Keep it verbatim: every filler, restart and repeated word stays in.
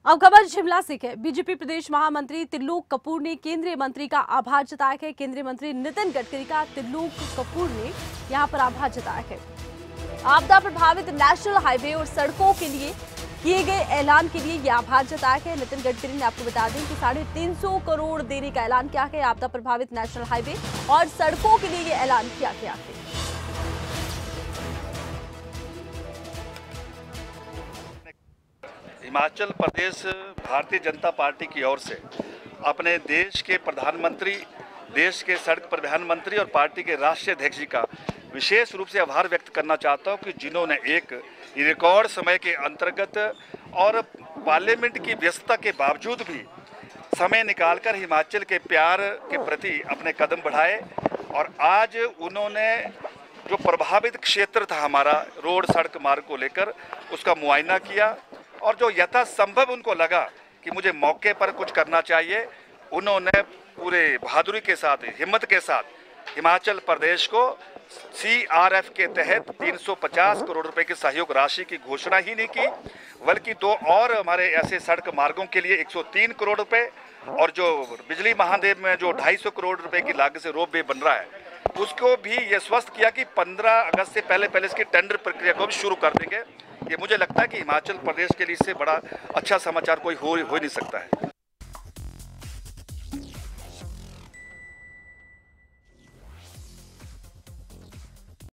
अब खबर शिमला से है। बीजेपी प्रदेश महामंत्री त्रिलोक कपूर ने केंद्रीय मंत्री का आभार जताया है। केंद्रीय मंत्री नितिन गडकरी का त्रिलोक कपूर ने यहां पर आभार जताया है। आपदा प्रभावित नेशनल हाईवे और सड़कों के लिए किए गए ऐलान के लिए ये आभार जताया है। नितिन गडकरी ने आपको बता दें कि साढ़े तीन सौ करोड़ देने का ऐलान किया है। आपदा प्रभावित नेशनल हाईवे और सड़कों के लिए ये ऐलान किया गया है। हिमाचल प्रदेश भारतीय जनता पार्टी की ओर से अपने देश के प्रधानमंत्री, देश के सड़क परिवहन मंत्री और पार्टी के राष्ट्रीय अध्यक्ष जी का विशेष रूप से आभार व्यक्त करना चाहता हूं कि जिन्होंने एक रिकॉर्ड समय के अंतर्गत और पार्लियामेंट की व्यस्तता के बावजूद भी समय निकालकर हिमाचल के प्यार के प्रति अपने कदम बढ़ाए और आज उन्होंने जो प्रभावित क्षेत्र था हमारा रोड सड़क मार्ग को लेकर उसका मुआयना किया और जो यथासंभव उनको लगा कि मुझे मौके पर कुछ करना चाहिए, उन्होंने पूरे बहादुरी के साथ, हिम्मत के साथ हिमाचल प्रदेश को सी आर एफ के तहत तीन सौ पचास करोड़ रुपए की सहयोग राशि की घोषणा ही नहीं की, बल्कि दो और हमारे ऐसे सड़क मार्गों के लिए एक सौ तीन करोड़ रुपए और जो बिजली महादेव में जो ढाई सौ करोड़ रुपए की लागत से रोप वे बन रहा है उसको भी ये स्वस्थ किया कि पंद्रह अगस्त से पहले पहले इसकी टेंडर प्रक्रिया को भी शुरू कर देंगे। ये मुझे लगता है कि हिमाचल प्रदेश के लिए इससे बड़ा अच्छा समाचार कोई हो हो नहीं सकता है।